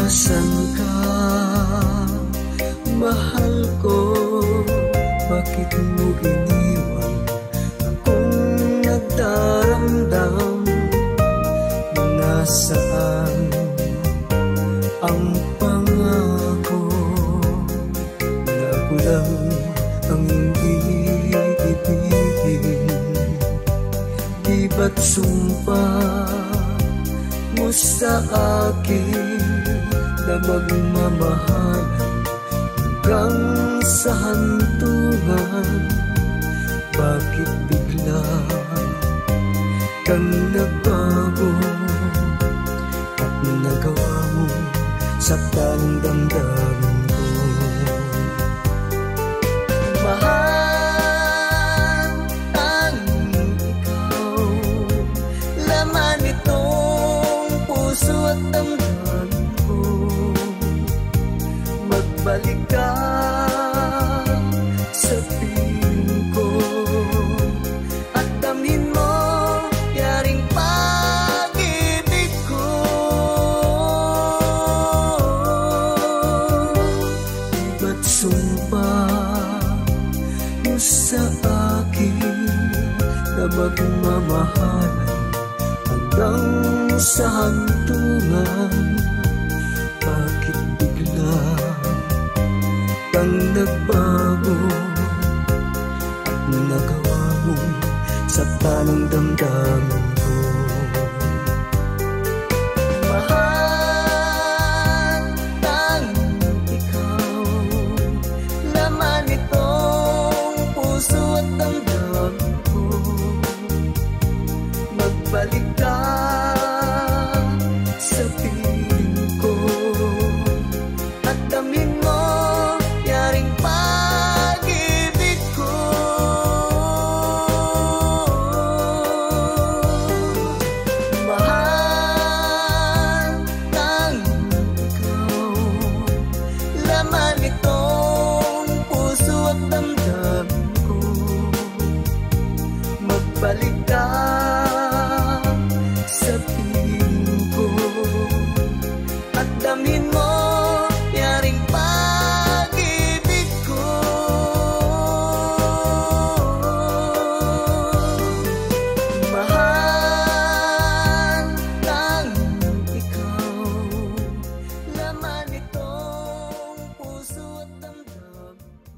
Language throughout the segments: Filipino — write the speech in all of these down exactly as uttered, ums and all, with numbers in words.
Nasaan ka, mahal ko? Bakit mo iniwan akong nagdaramdam? Nasaan ang pangako na ako lang ang hindi ibigin? Di ba't sumpa mo sa akin na magmamahalan hanggang sa hantungan? Bakit bigla kang nagbago at nagawa mo saktan ang damdamin ko? Mahal, tanging ikaw, laman itong puso at damdamin ko. Magbalik ka sa piling ko at damhin mo yaring pag-ibig ko. Di ba't sumpa mo sa akin na magmamahalan hanggang sa hantungan? Bakit bigla kang nagbago at nagawa mong saktan ang damdamin ko? Mahal, tanging ikaw, laman itong puso at damdamin ko. Magbalik ka sa piling ko at damhin mo yaring pag-ibig ko. Mahal, tanging ikaw, laman itong puso at damdamin ko. Magbalik ka sa piling ko at damhin mo yaring pag-ibig ko. Mahal, tanging ikaw, laman itong puso at damdamin ko.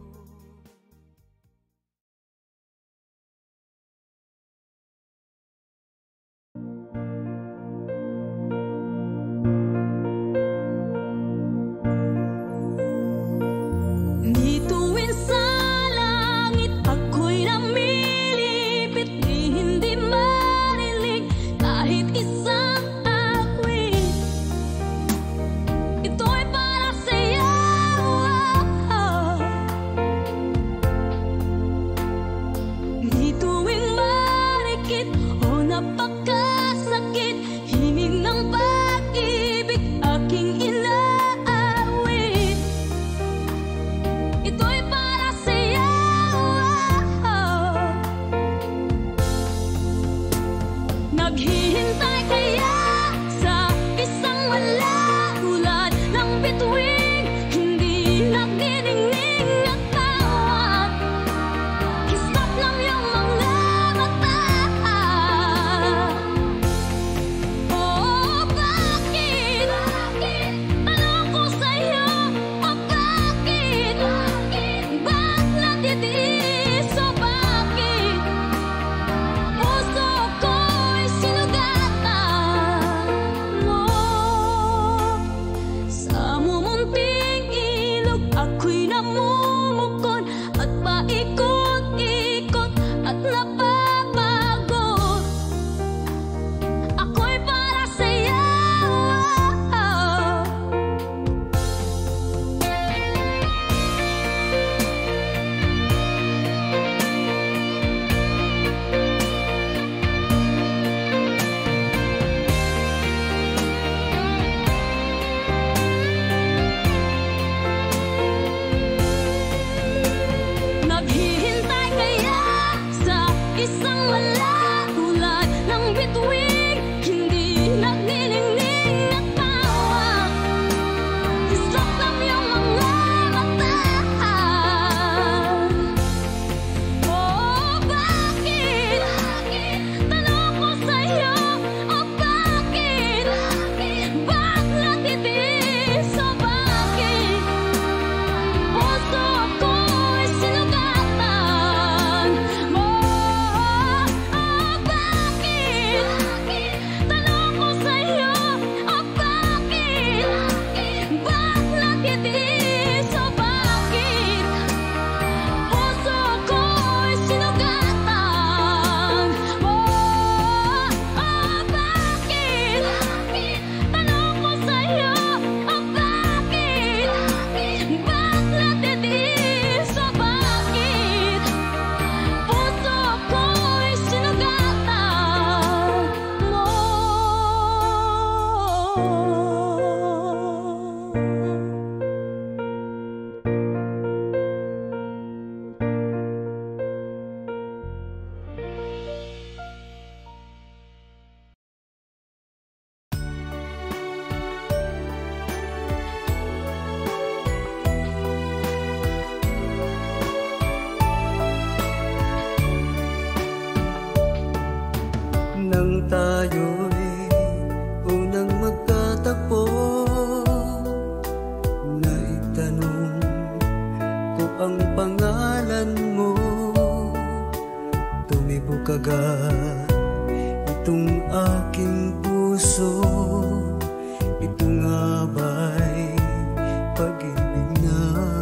kagat itong aking puso. Ito nga ba'y pag-ibig na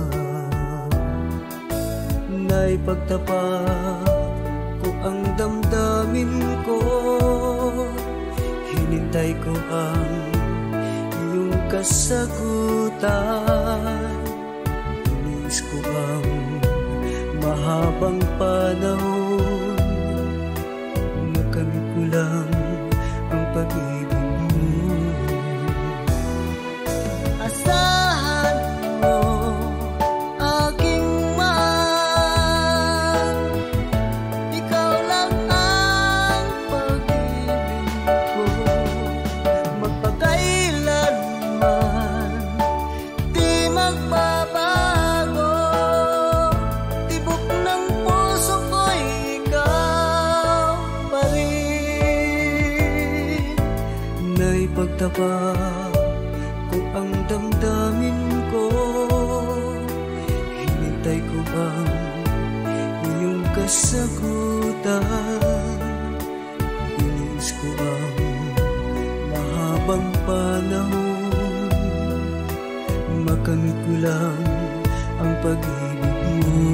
naipagtapat ko ang damdamin ko? Hinintay ko ang iyong kasagutan. Inis ko ang mahabang panahon, nakamit ko lang ang pag-ibig mo. Asahan mo aking mahal, ikaw lang ang pag-ibig ko. Magpakailanman di magbabago, tibok ng puso ko'y ikaw pa rin. Naipagtapat ko ang damdamin ko, hinintay ko ang iyong kasagutan. Inis ko ang mahabang panahon, makamit ko lang ang pag-ibig mo.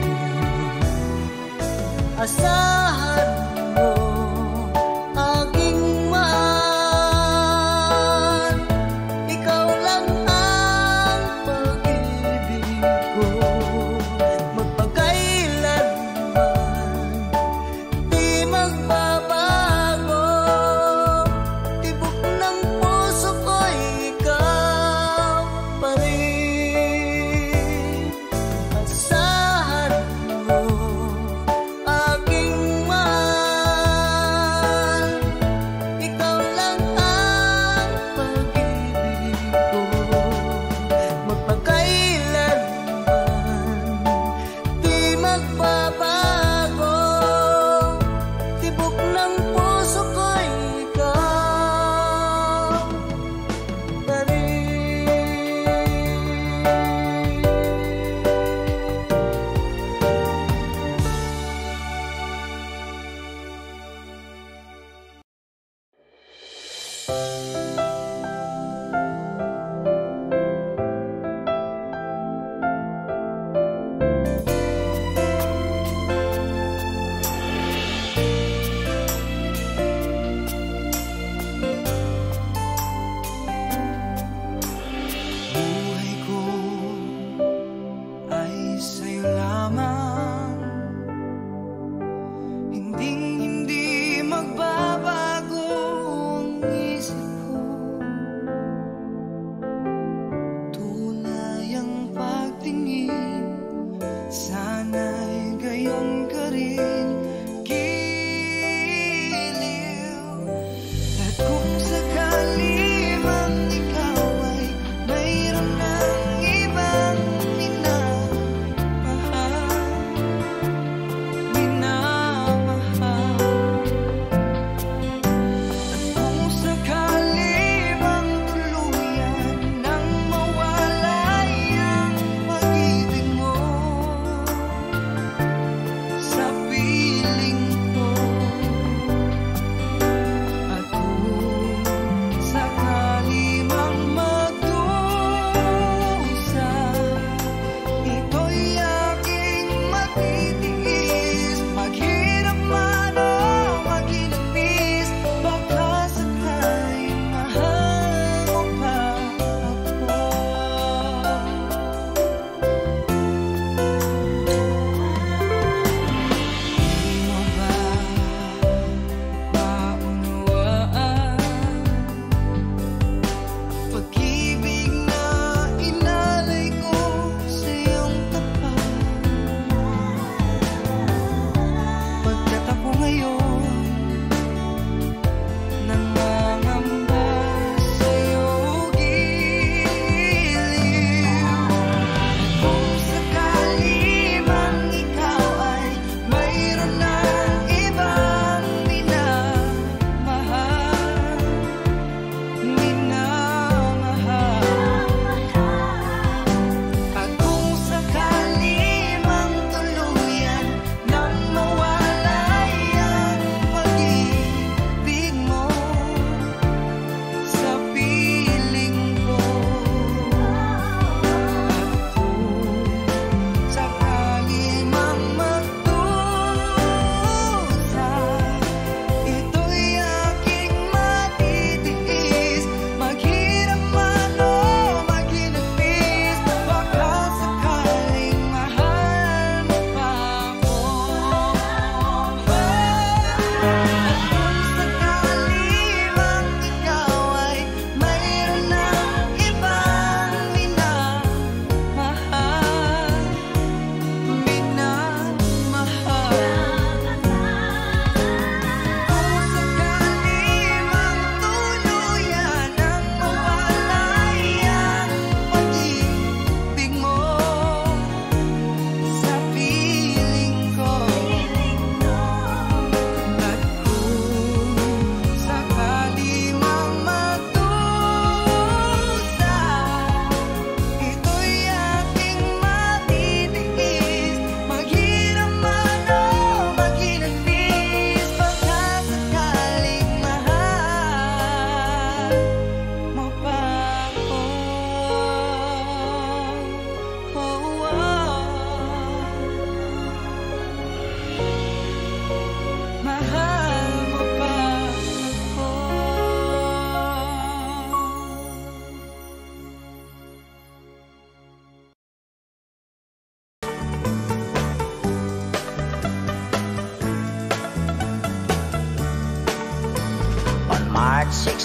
Asahan mo aking mahal, ikaw lang ang pag-ibig ko. Magpakailanman di magbabago, tibok ng puso ko'y ikaw pa rin. Asahan mo aking mahal,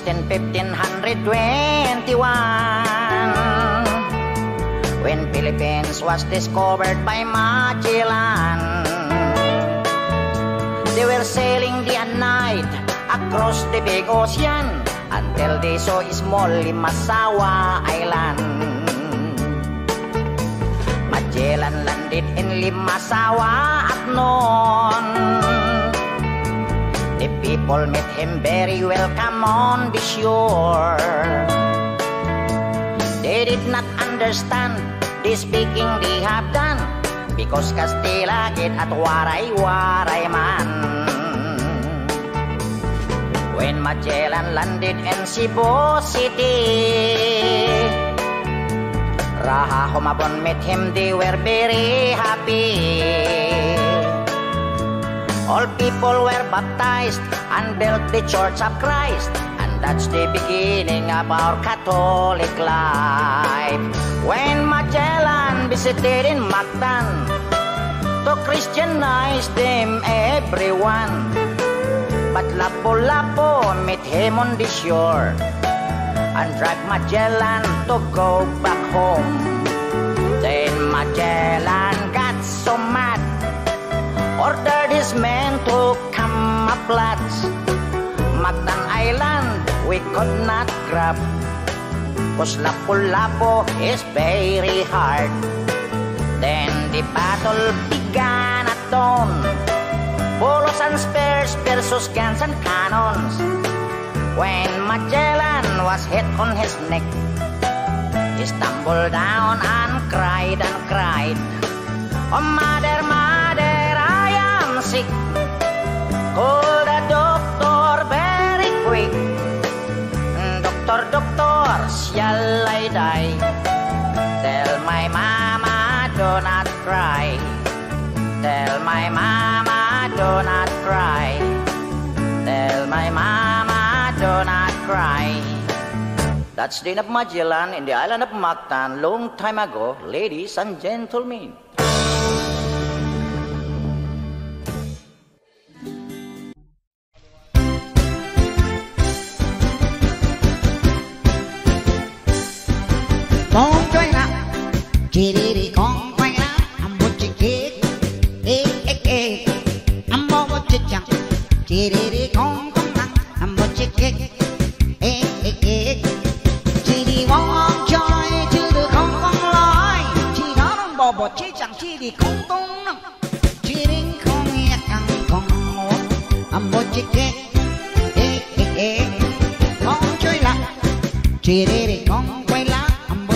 established in fifteen twenty-one, when Philippines was discovered by Magellan. They were sailing day and night across the big ocean until they saw small Limasawa Island. Magellan landed in Limasawa at noon. The people met him very welcome on the shore. They did not understand the speaking they have done, because Kastila git at waray-waray man. When Magellan landed in Cebu City, Raha Humabon met him, they were very happy. All people were baptized and built the Church of Christ, and that's the beginning of our Catholic life. When Magellan visited in Mactan to Christianize them everyone, but Lapu-Lapu met him on the shore and dragged Magellan to go back home. Then Magellan got so mad, ordered his men to camouflage. Mactan Island we could not grab, cause Lapu-Lapu is very hard. Then the battle began at dawn, bolos and spears versus guns and cannons. When Magellan was hit on his neck, he stumbled down and cried and cried, "Oh mother, mother, I am sick. Call the doctor very quick. Doctor, doctor, shall I die? Tell my mama do not cry. Tell my mama do not cry. Tell my mama do not cry." That's the end of Magellan in the island of Mactan long time ago, ladies and gentlemen. Con quay lại, chỉ đi đi con quay lại, ăn một chiếc kia, ê ê ê, ăn bao một chiếc chẳng, chỉ đi đi con con ăn, ăn một chiếc kia, ê ê ê, chỉ đi mong chơi chứ được không con lái, chỉ đó nó bỏ bỏ chiếc chẳng, chỉ đi con tung nằm, chỉ đi không nghe căng con ngủ, ăn một chiếc kia, ê ê ê, con chơi lại, chỉ đi đi con quay lại.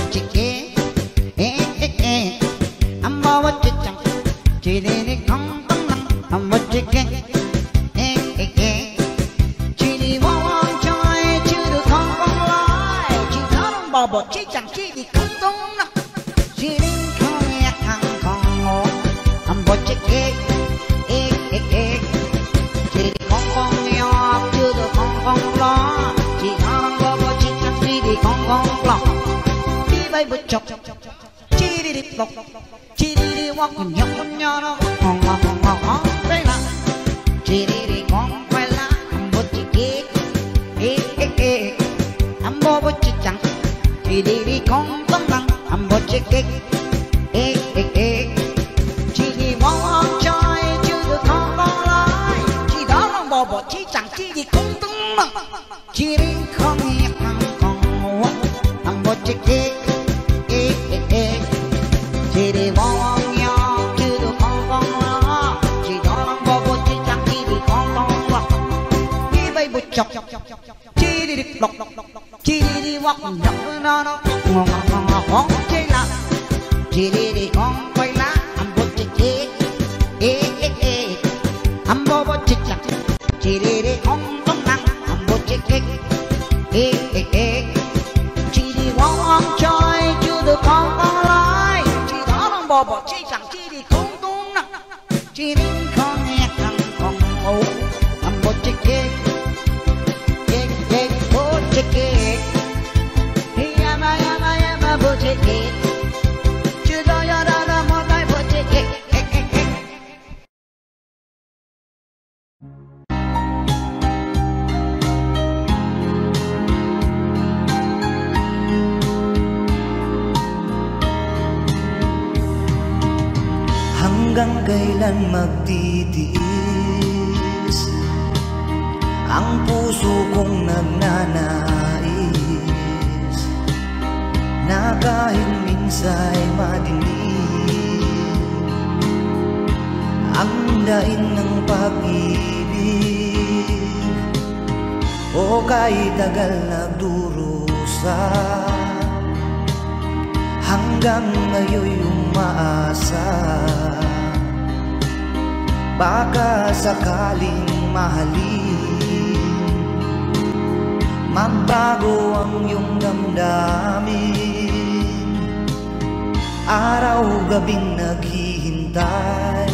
Chỉ đi đi không tấm lăng làm một chiếc ghế, chỉ đi mong chơi chứ được không con lái, chỉ tháo đông bò bò chỉ chẳng chỉ đi không tấm lăng, chỉ đi không nghe thằng con ngủ làm một chiếc ghế, chỉ đi không con nghèo chứ được không con lo, chỉ tháo đông bò bò chỉ chẳng chỉ đi không con lo, đi bay bứt chọc, chỉ đi đi lộc. Chỉ đi đi walk con nhóc con nhỏ nó ngon ngon ngon ngon ngon đây là chỉ đi đi con quay lá ăn bột chỉ kia ê ê ê ăn bò bột chỉ chẳng chỉ đi đi con tấm lăng ăn bột chỉ kia ê ê ê chỉ đi mong chơi chứ được không con lái, chỉ đó là bò bột chỉ chẳng chỉ đi con tấm lăng, chỉ đi không nghe thằng con ngủ ăn bột chỉ kia ê ê ê. Chỉ đi mong nhau chứ được không con lo, chỉ đó là bò bò chỉ chẳng chỉ đi con con lo, đi bay bụi chọc, chỉ đi đi lọc, chỉ đi đi walk nhọc nó nó ngon ngon ngon ngon ngon chơi là, chỉ đi đi con quay lá ăn bột chỉ kia, ê ê ê, ăn bò bò chỉ chẳng, chỉ đi đi con con năng ăn bột chỉ kia, ê ê ê, chỉ đi mong chơi chứ được không con lo. Bò bò chỉ chẳng chỉ đi không tung nặng, chỉ đi không nghe thằng con ngủ ăn một chiếc kia, chiếc chiếc một chiếc kia, hi ya ma ya ma ya ma một chiếc kia, chưa đâu ya đâu đâu một tay một chiếc kia. Hanggang kailan magtitiis ang puso kong nagnanais na kahit minsa'y madilim ang daing ng pag-ibig, o kahit tagal nagdurusa hanggang ngayon'y umaasa. Baka sakaling mahalin, magbago ang iyong damdamin. Araw-gabing naghihintay,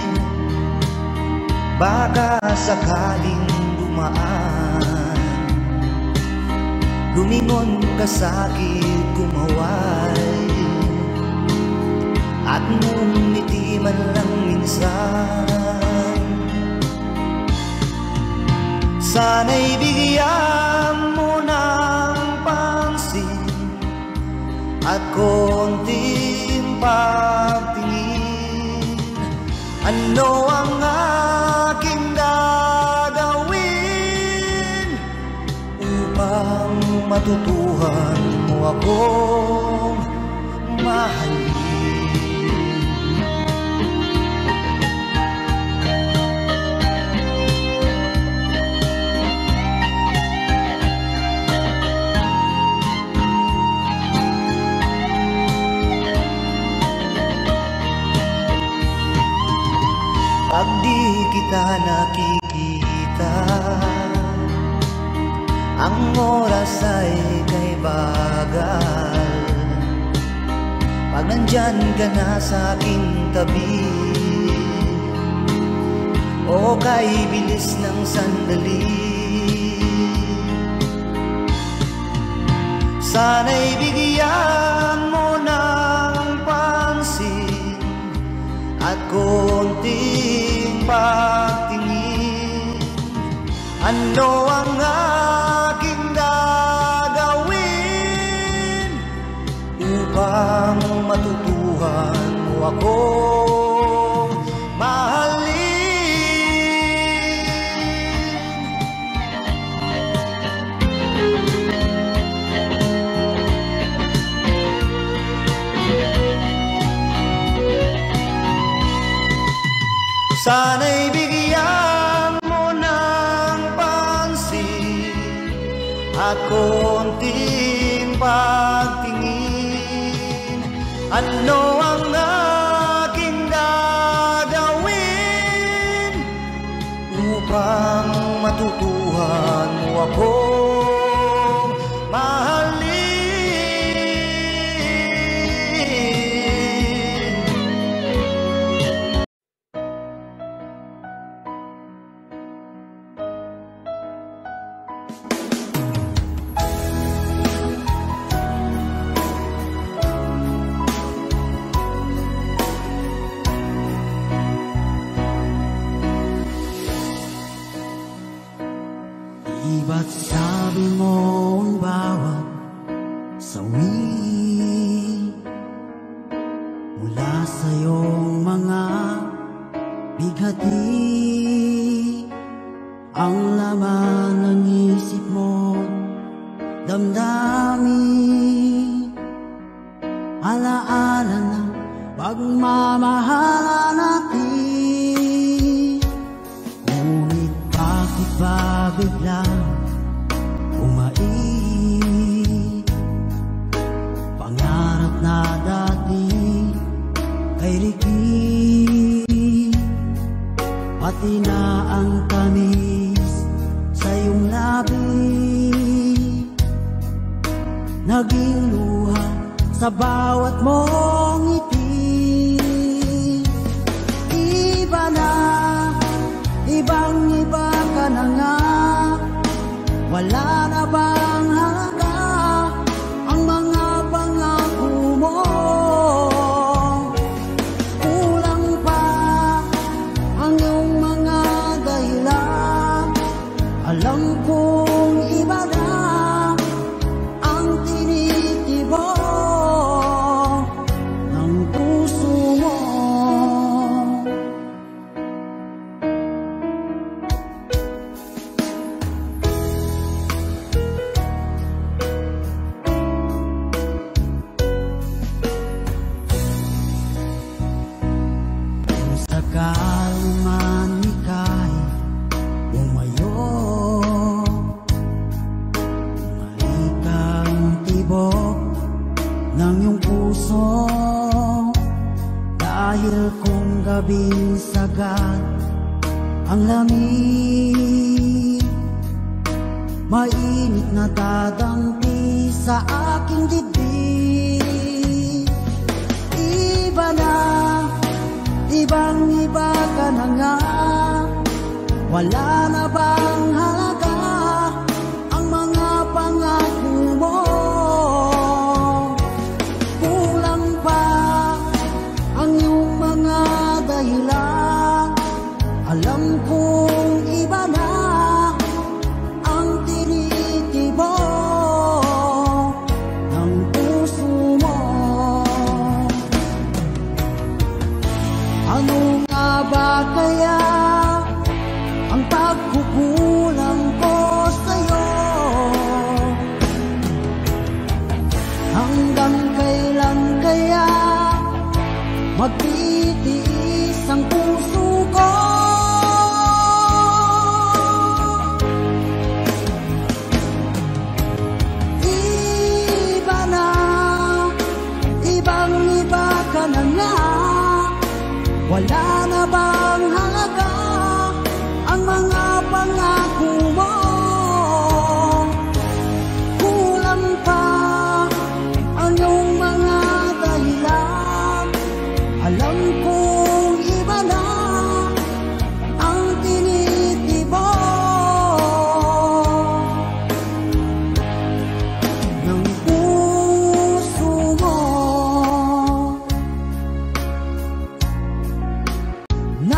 baka sakaling dumaan, lumingon ka sa'kin, kumaway, at ngumiti man lang minsan. Sana'y bigyan mo ng pansin at konting pagtingin. Ano ang aking gagawin upang matutuhan mo akong mahalin? Pag di kita nakikita, ang oras ay kay bagal. Pag nandyan ka na sa aking tabi, o kay bilis ng sandali, sana'y bigyan mo ng pansin at konting pagtingin. Ano ang aking gagawin upang matutuhan mo akong mahalin? Sana'y bigyan mo ng pansin at konting pagtingin. Ano ang aking gagawin upang matutuhan mo akong mahalin? Ba't sabi mo ang bawat sawi mula sa iyong mga bighati, ang laman ng isip mo, damdamin, alaala ng pagmamahala natin. Ngunit bakit ba biglang umait? Pangarap na dati ay likid, pati na ang tamis sa iyong labi, naging luha sa bawat mong ngiti. Iba na, ibang iba ka na nga, wala na bang halaga ang mga pangako mo? Kulang pa ang iyong mga dahilan, alam kong iba na ang tinitibok ng puso mo. ng iyong puso. Dahil kung gabing sagad ang lamig, mainit na dadampi sa aking dibdib. Iba na, ibang iba ka na nga. Wala na bang halaga ang mga pangako mo? Kulang pa ang iyong mga dahilan. Alam kong iba na ang tinitibo ng puso mo. Ano nga ba kaya ang pagkukulang ko sa'yo? Hanggang kailan kaya magtitiis ang puso ko? Iba na, ibang iba ka na nga. Wala na bang halaga ang mga pangako mo? Kulang pa ang iyong mga dahilan. Alam kong iba na ang tinitibo ng puso mo.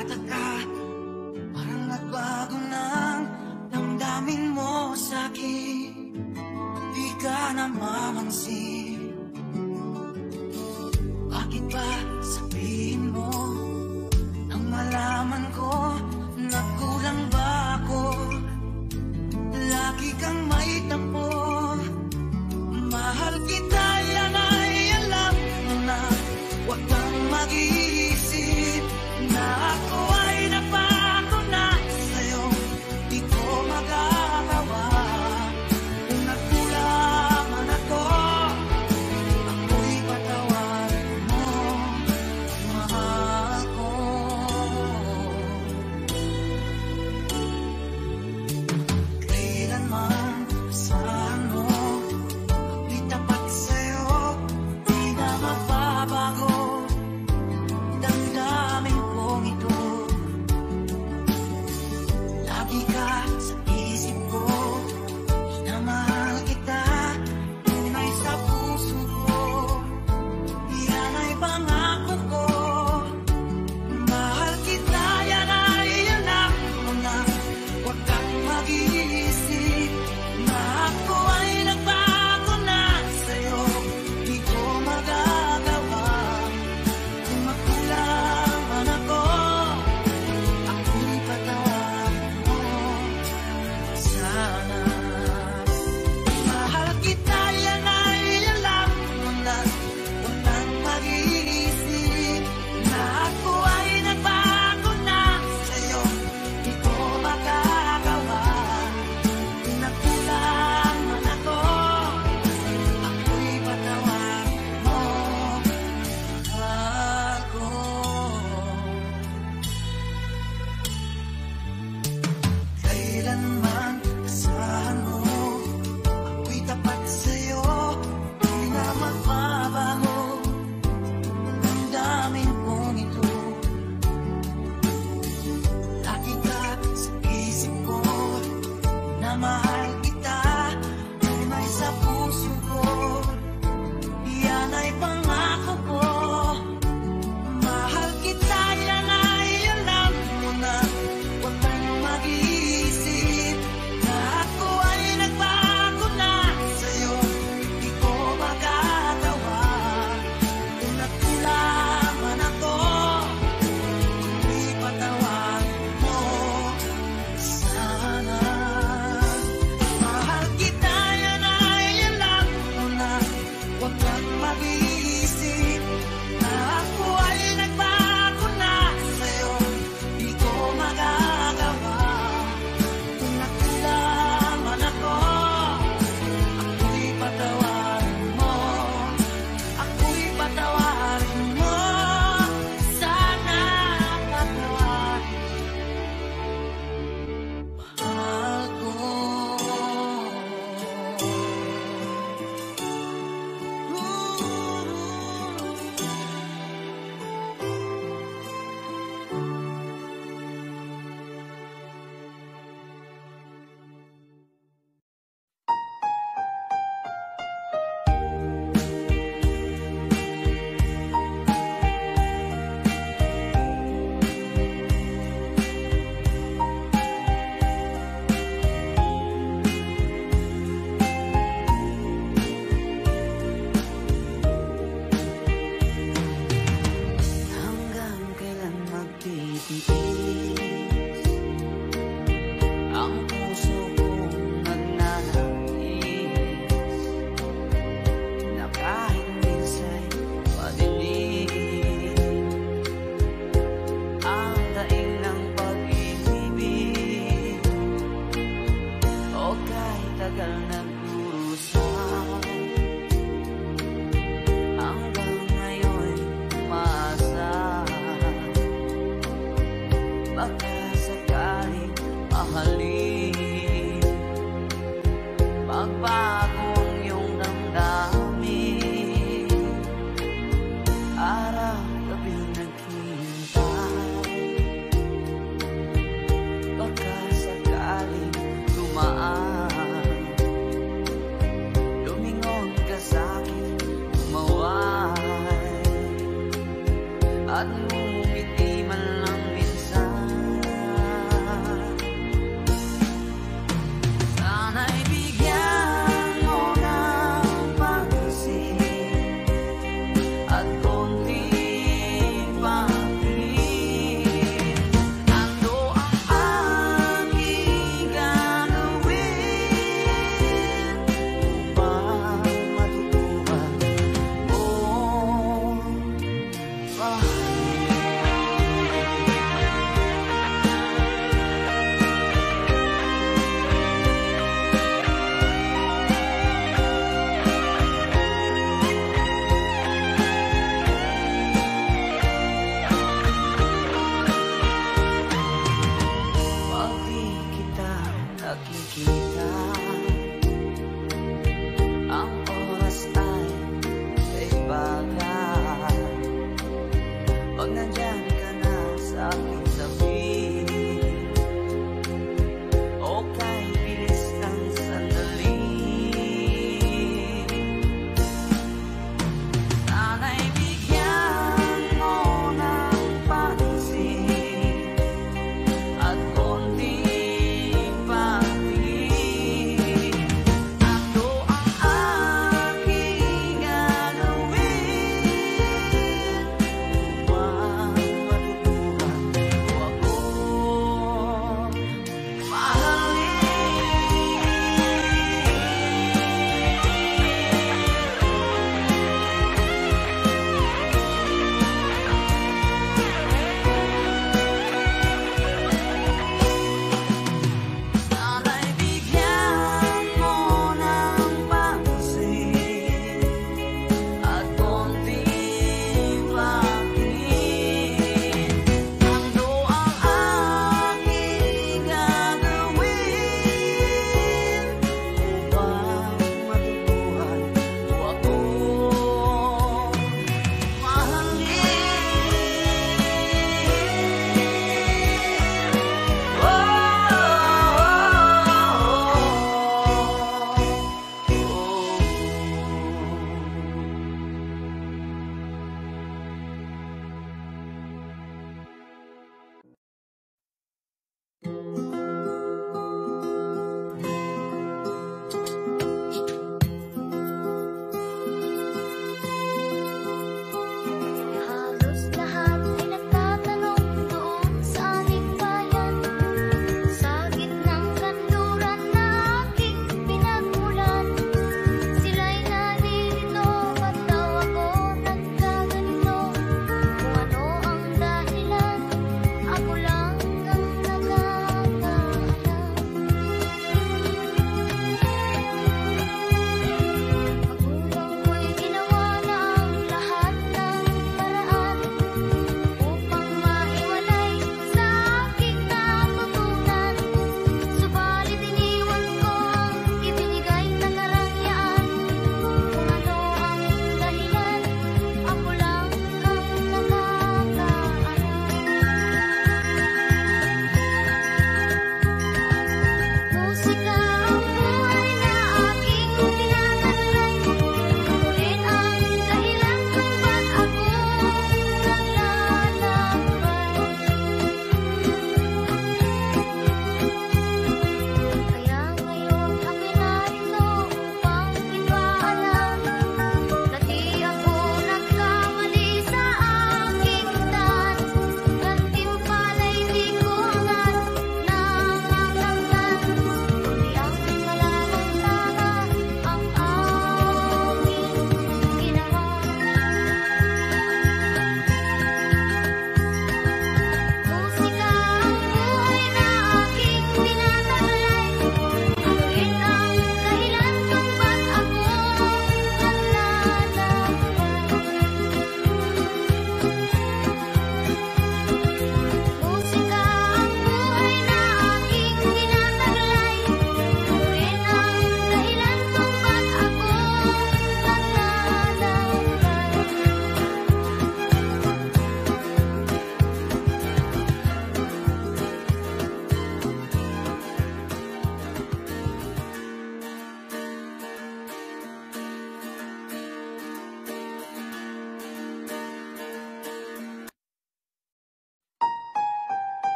nagtataka, parang nagbago ng damdamin mo sa'kin. Di ka na mamansin. Bakit ba sabihin mo nang malaman ko na kulang ba ako? Lagi kang may tampo. Mahal kita, yan ay alam mo na. Huwag kang mag-iisip na ako ay napako na sa'yo. Di ko magagawa kung nagkulang man ako. Ako'y patawarin mo, mahal ko. Kailanman saan mo ako'y tapat sa'yo, di na mababago damdamin kong ito. Lagi ka sa isip ko, minamahal kita, tunay sa puso ko. Yan ay pangako ko. Mahal kita, yan ay anak mo na. Huwag kang mag-iisip na ako ay nagbago na sa'yo. Di ko magagawa kung magkulang man ako. Ako'y patawarin mo sana. Mahal kita, yan ay alam mo na. Huwag kang mag-iisip na ako ay nagbago na sa'yo. Di ko magagawa kung nagkulang man ako. Ako'y patawarin mo, mahal ko. Kailanman asahan mo, ako'y tapat sa'yo, di na magbabago damdamin kong ito. Lagi ka sa isip ko, na mahal kita, tunay sa puso ko. Yan ay pangako ko. Mahal kita, yan ay alam mo na. Huwag kang mag-iisip na ako ay nagbago na sa'yo. Di ko magagawa kung nagkulang man ako. Ako'y patawarin mo sana. Mahal kita, yan ay alam mo na. Huwag kang mag-iisip na ako ay nagbago na sa'yo. Di ko magagawa kung nagkulang man ako. Ako'y patawarin mo, ako'y patawarin mo sana. Patawarin, mahal ko. Hanggang kailan magtitiis ang puso kong nagnanais na kahit minsa'y madilim ang daing ng pag-ibig. O kahit tagal nag-usap, hanggang ngayon umaasa. Baka sakaling mahalin, magbago ang iyong damdamin. Araw-gabi naghihintay, baka sakaling dumaan. Lumingon ka sa'kin, tumaway, at ngumiti man lang minsan.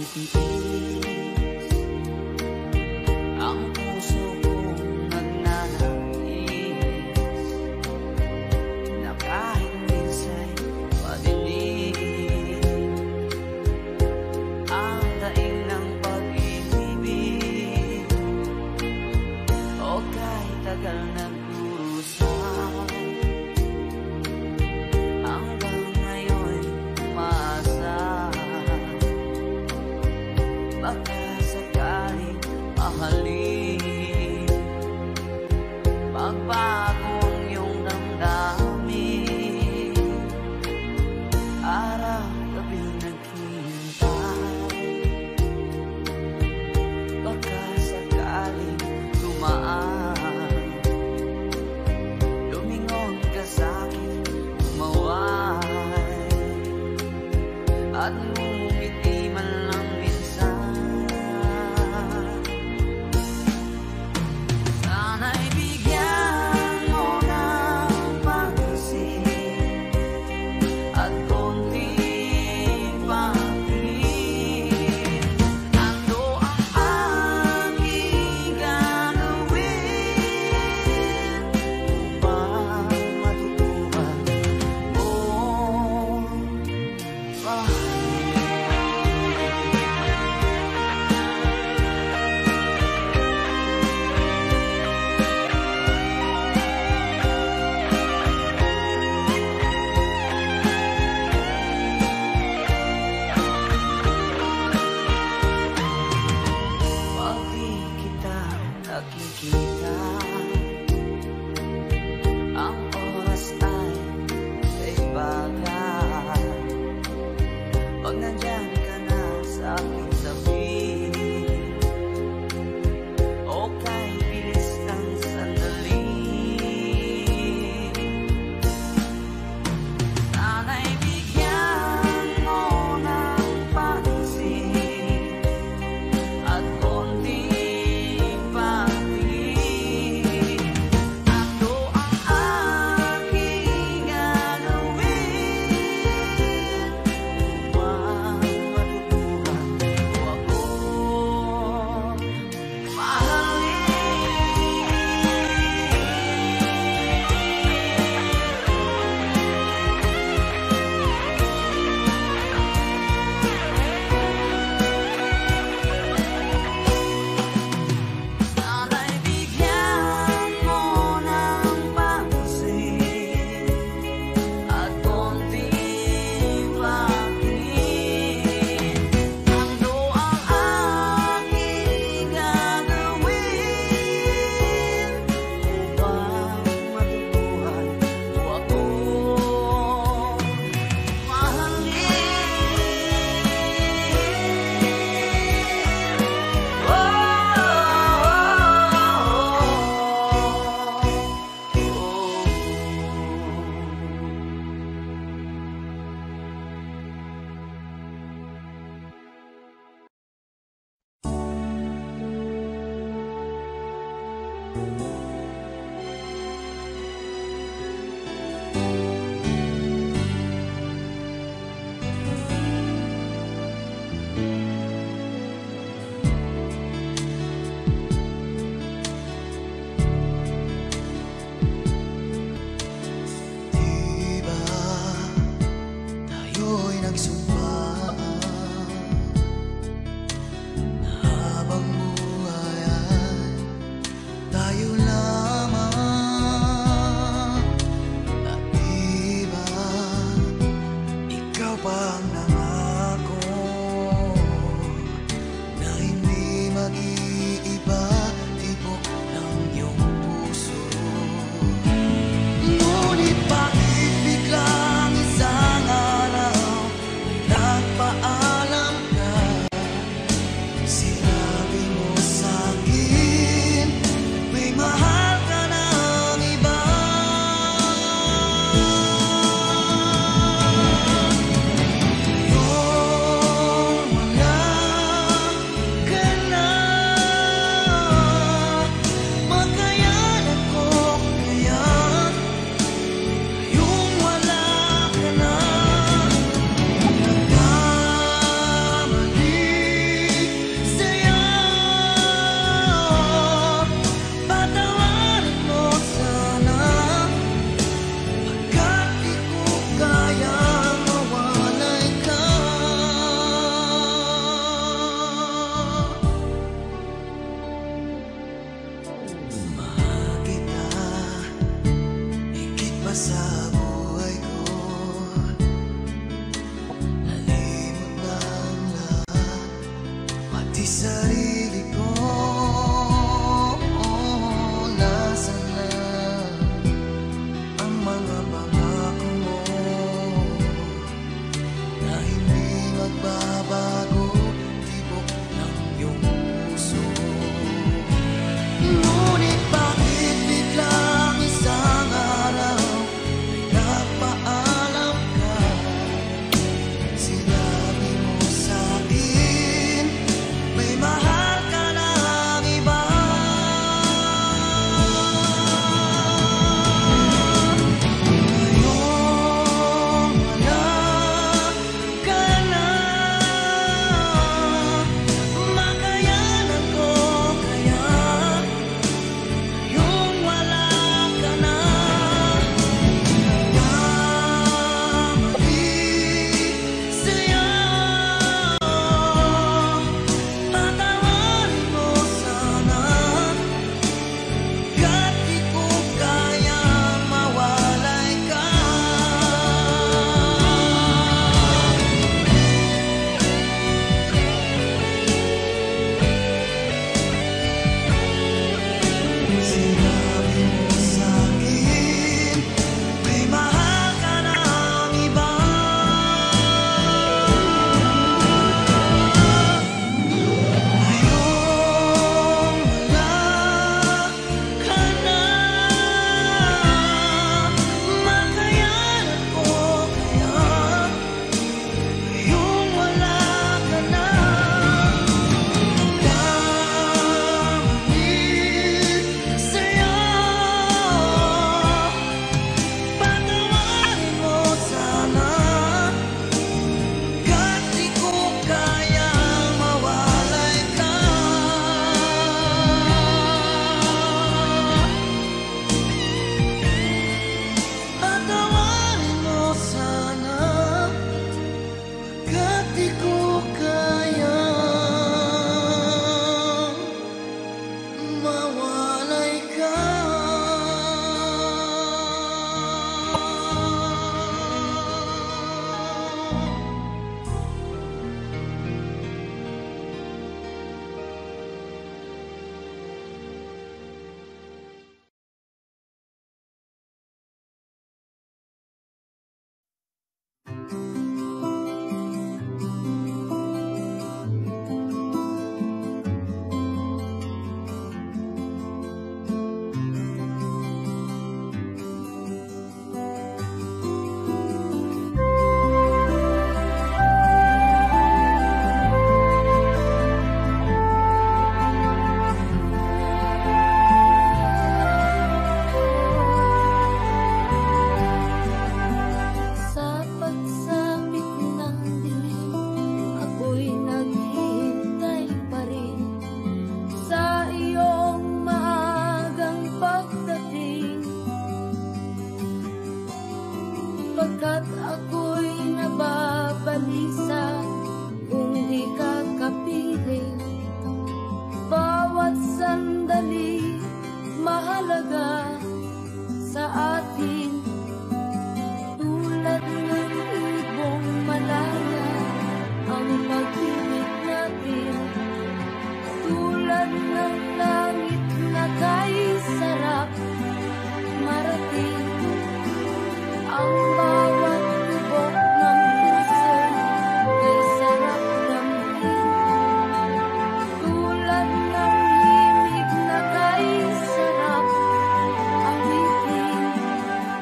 titiis ang puso kong nagnanais na kahit minsa'y madilim ang daing ng pag-ibig o kahit tagal nagdurusa hanggang ngayon umaasa baka sakaling mahalin magbago ang iyong damdamin araw-gabi naghihintay baka sakaling dumaan lumingon ka sa'kin umaway at ngumiti man lang minsan sana'y bigyan mo ng pansin at konting patingin ando ang aking gagawin upang matutuhan mo pag di kita nakikita ang oras ay kay bagay pag nandyan ka na sa aking tabi o kahit bilis ng sandali sana'y bigyan mo ng pansin at konting patingin ando ang aking gagawin upang matutuhan mo ako mahalin. Sana'y bigyan mo ng pansin at konting patingin ando ang aking gagawin upang matutuhan mo ako mahalin. Diba tayo'y nagsumpaan na habang buhay ay tayo lang Di sarili ko, nasaan na ang mga pangako mo na hindi magbabago, tibok ng iyong puso. Ngunit bakit biglang isang araw ay nagpaalam ka? Sinabi mo sa'kin may mahal ka ng iba. Ngayong wala ka na, makayanan ko kaya yung wala ka na. Nagkamali sa'yo, patawarin mo sana, ka't di ko kayang mawalay ka. Sinabi mo sa'kin may mahal ka ng iba. Ngayong wala ka na, makayanan ko kaya yung wala ka na. Nagkamali sa'yo, patawarin mo sana, ka't di ko kayang mawalay ka. Patawarin mo sana, ka't di ko kayang mawalay ka. Sa pagsapit ng dilim, ako'y naghihintay pa rin sa iyong maagang pagdating. Pagkat ako'y nababalisa kung di ka kapiling. Bawat sandali mahalaga sa atin. Tulad ng ibong malaya ang pag-ibig natin. Tulad ng langit na kay sarap marating. Ang bawat tibok ng puso kay sarap damhin. Tulad ng himig na kay sarap awitin.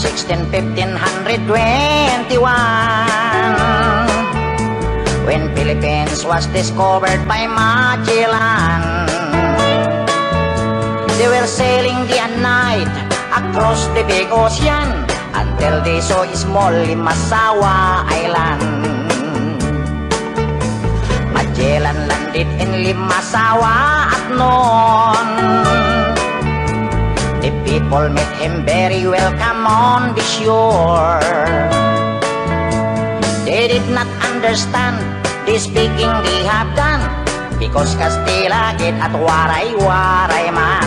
sixteen fifteen twenty-one, when Philippines was discovered by Magellan. They were sailing day and night across the big ocean until they saw a small Limasawa Island. Magellan landed in Limasawa at noon. The people met him very welcome on the shore. They did not understand the speaking they have done, because Castilla get at waray-waray man.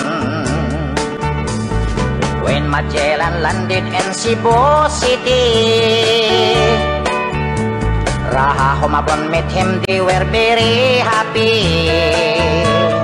When Magellan landed in Cebu City, Raha Humabon met him, they were very happy.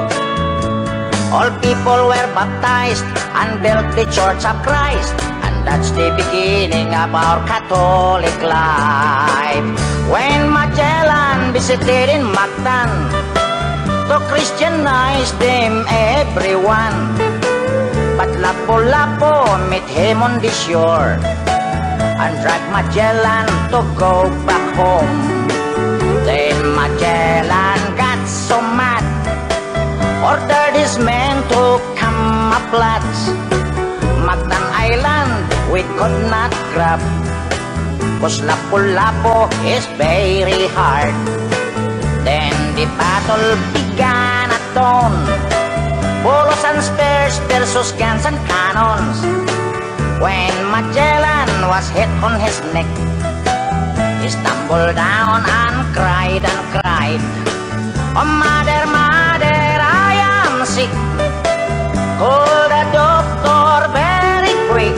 All people were baptized and built the Church of Christ, and that's the beginning of our Catholic life. When Magellan visited in Mactan to Christianize them everyone, but Lapu-Lapu met him on the shore and dragged Magellan to go back home. Then Magellan got so mad, ordered his men to camouflage Mactan Island we could not grab, cause Lapu-Lapu is very hard. Then the battle began at dawn, bolos and spears versus guns and cannons. When Magellan was hit on his neck, he stumbled down and cried and cried, "Oh mother, mother, I am sick. Call the doctor very quick.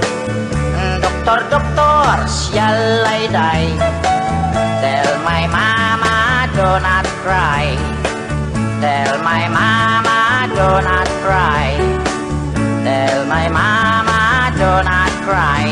Doctor, doctor, shall I die? Tell my mama do not cry. Tell my mama do not cry. Tell my mama do not cry."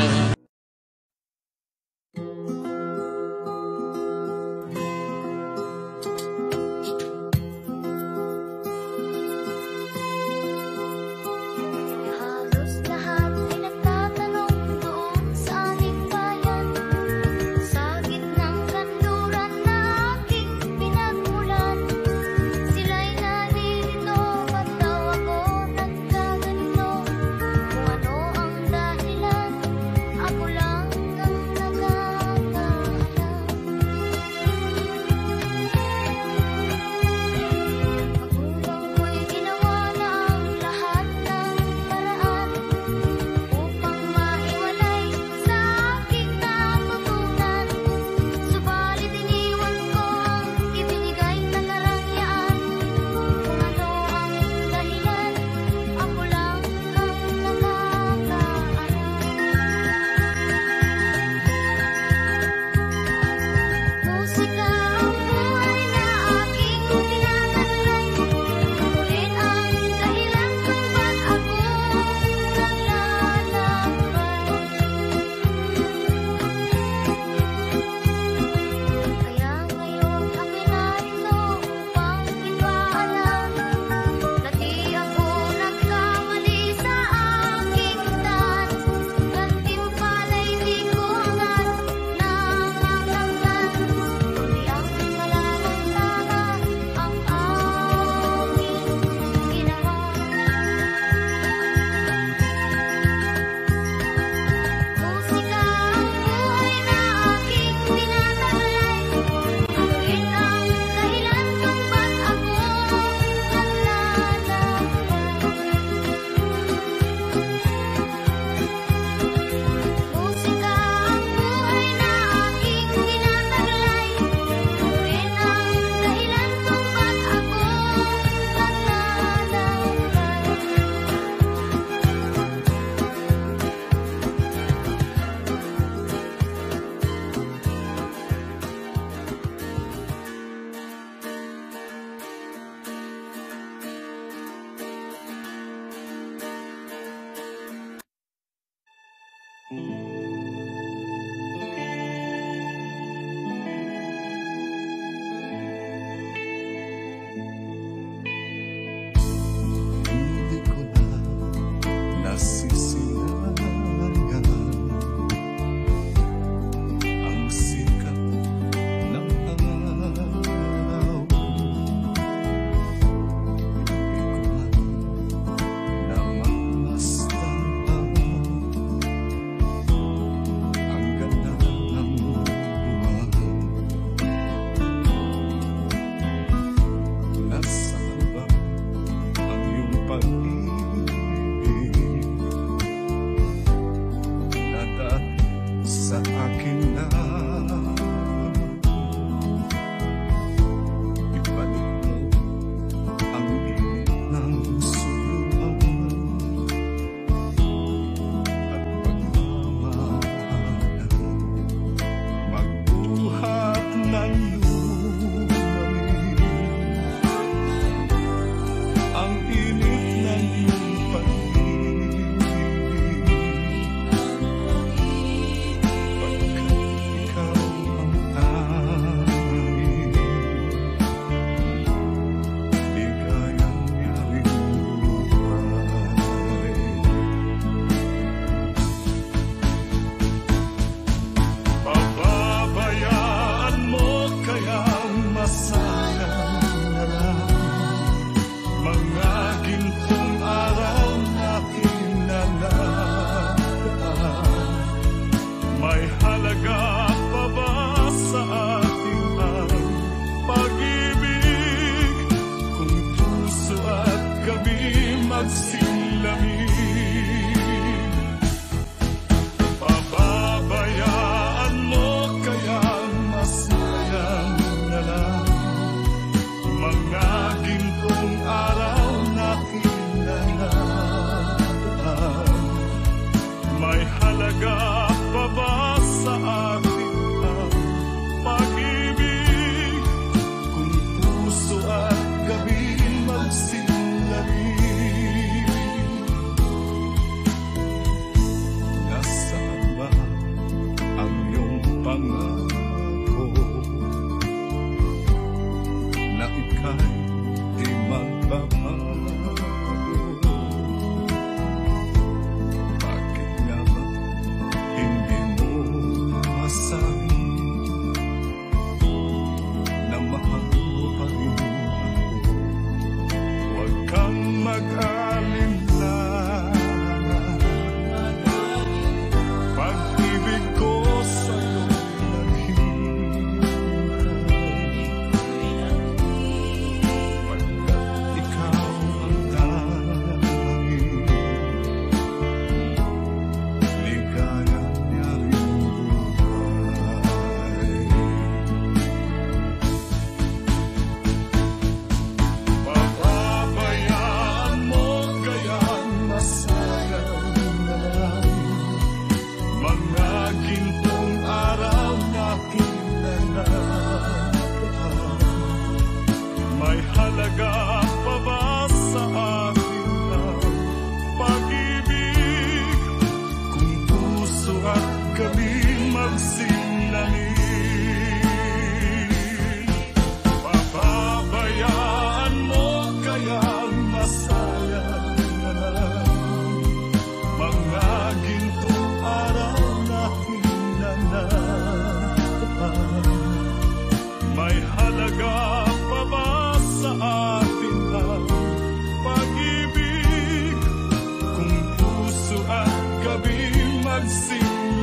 Hindi ko na nasisilayan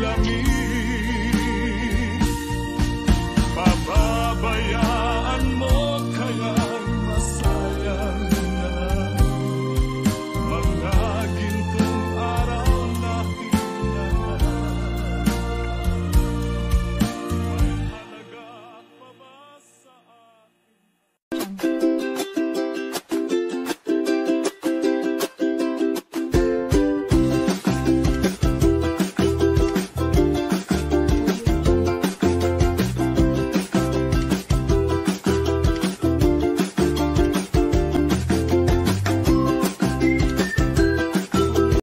langit.